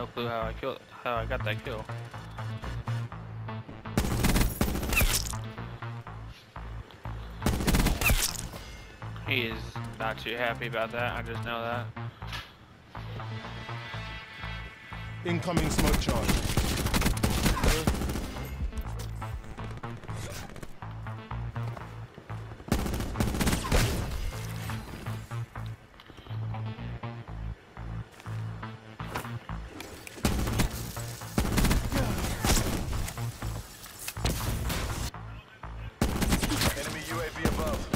no clue how I got that kill. He is not too happy about that, I just know that. Incoming smoke charge. Enemy UAV above.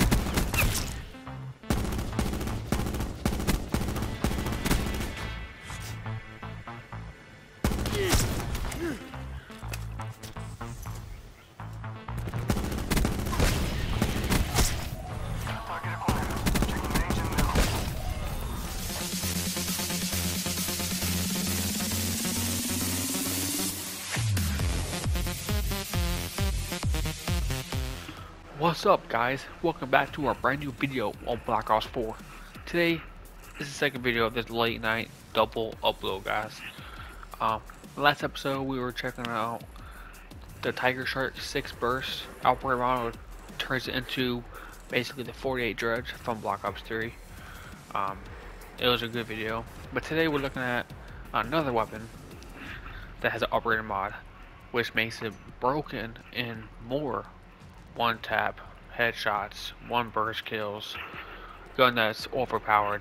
What's up, guys? Welcome back to our brand new video on Black Ops 4. Today is the second video of this late night double upload, guys. Last episode we were checking out the Tiger Shark 6 burst outbreak model, turns it into basically the 48 dredge from Black Ops 3. It was a good video, but today we're looking at another weapon that has an operator mod, which makes it broken in more one tap headshots, one burst kills, gun that's overpowered.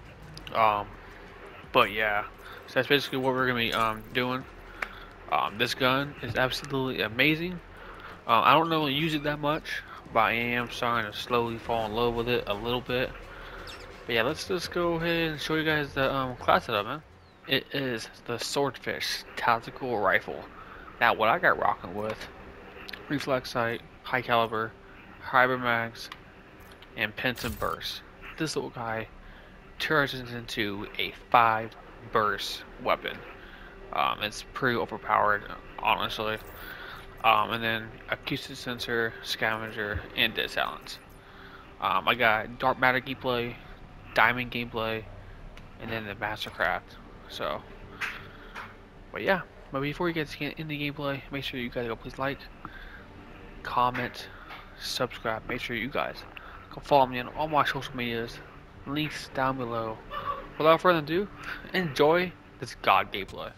But yeah, so that's basically what we're gonna be doing. This gun is absolutely amazing. I don't normally use it that much, but I am starting to slowly fall in love with it a little bit. But yeah, let's just go ahead and show you guys the class setup, man. It is the Swordfish tactical rifle. Now, what I got rocking with: reflex sight, high caliber, hybrid mags, and Penton burst. This little guy turns into a 5 burst weapon. It's pretty overpowered, honestly. And then acoustic sensor, scavenger, and dead silence. I got dark matter gameplay, diamond gameplay, and then the mastercraft. So, but yeah. But before you get into the gameplay, make sure you guys go please like, comment, subscribe. Make sure you guys go follow me on all my social medias, links down below. Without further ado, enjoy this god gameplay.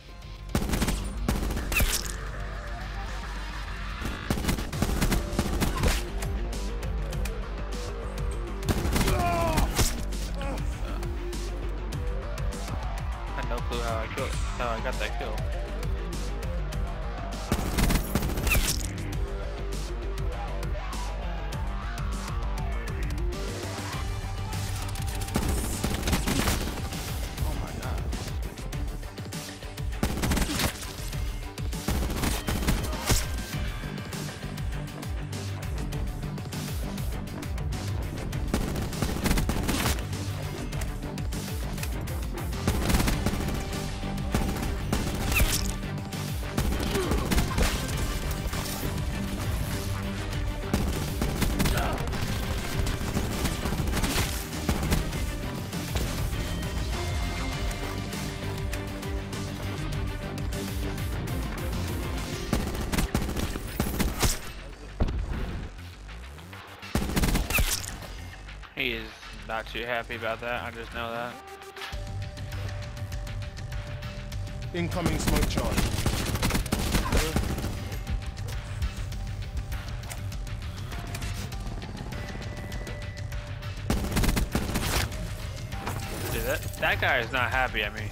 I had no clue how I got that kill. He is not too happy about that, I just know that. Incoming smoke charge. Dude, that guy is not happy at me.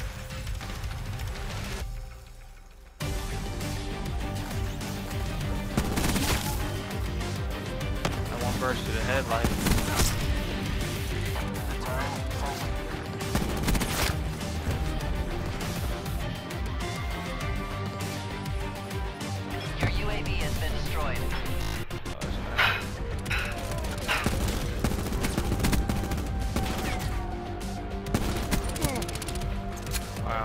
That one burst to the headlight. Wow.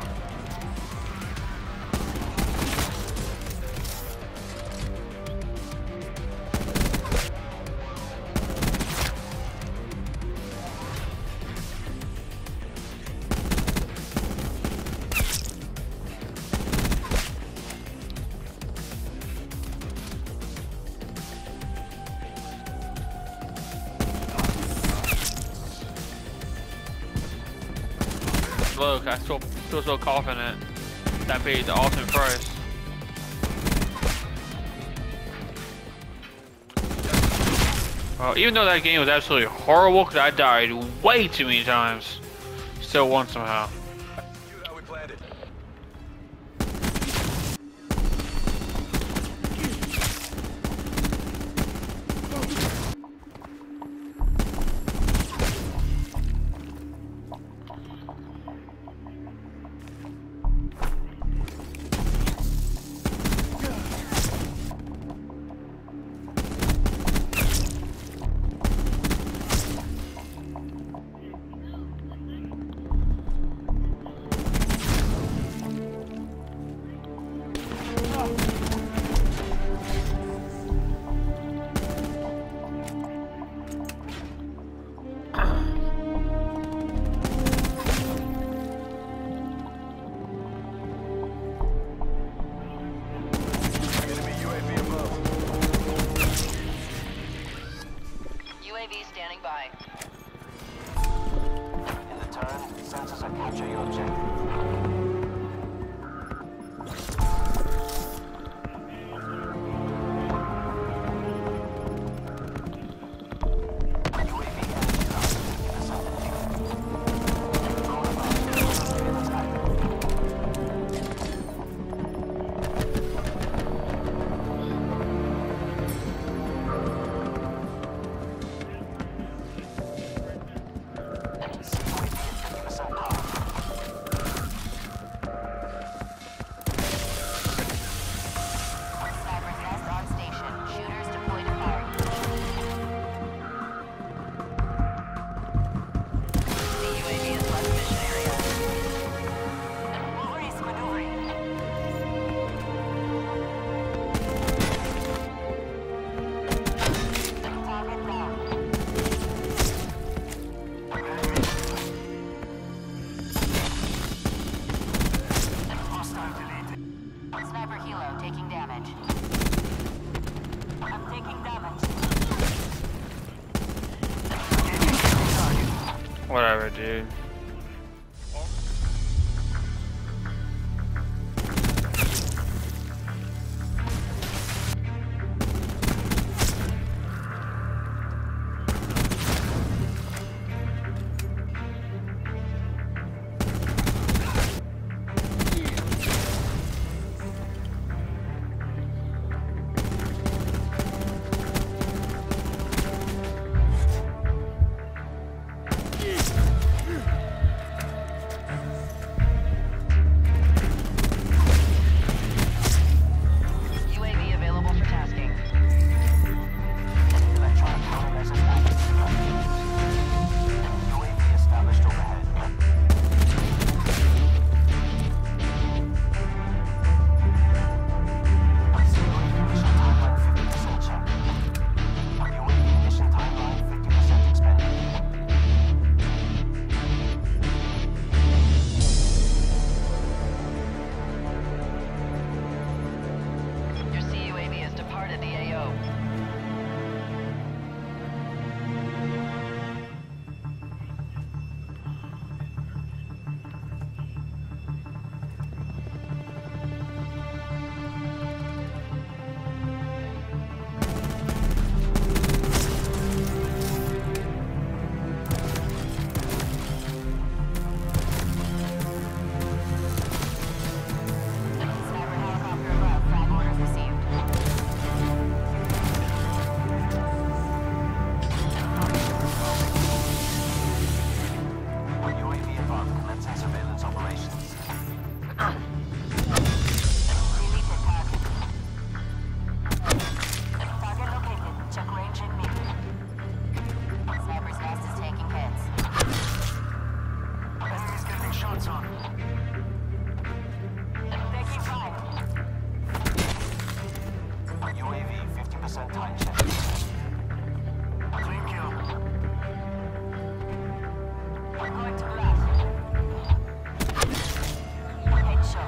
Look, I still so confident that paid the ultimate price. Even though that game was absolutely horrible, because I died way too many times, still won somehow. Shoot how we planned it. Enemy UAV above. UAV standing by. In the turn, sensors will capture your objective. Sniper's nest on station. Shooters deployed to firing position. The UAV has left mission area. Maurice maneuvering. Target down. Sniper helo taking damage. I'm taking damage. Whatever, dude. UAV available for tasking. Electronic countermeasures active. UAV established overhead. UAV mission timeline 50% check. UAV mission timeline 50% expended. Your CUAV has departed the AO. Sniper helicopter above. Flag orders received. UAV above, commencing surveillance operations. Deleted target. Target located. Check range and me. Sniper's nest is taking hits. Enemies getting shots on. Taking fire. UAV 50% time check. Clean kill. We're going to blast. Headshot.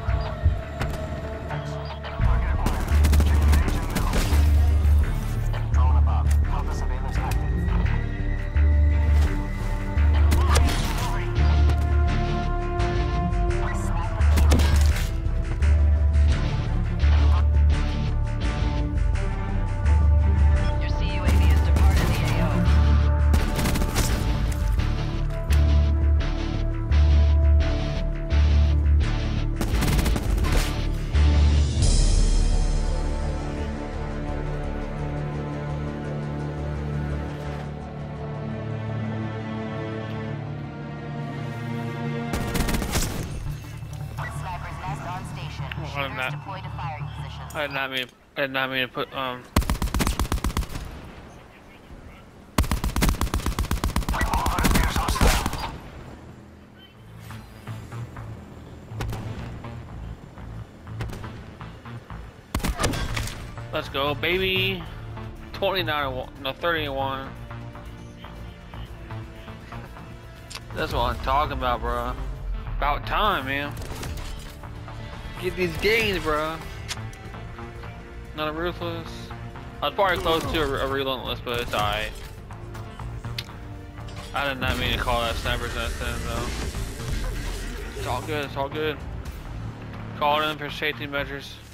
Target acquired. Check range and middle. Drone above. Counter surveillance active. not. deployed to firing positions. I did not mean to put Let's go, baby. 29, no 31. That's what I'm talking about, bro. About time, man. Get these gains, bro. Not a ruthless. I was probably close to a relentless, but it's alright. I did not mean to call that sniper's nest in, though. It's all good. It's all good. Call it in for safety measures.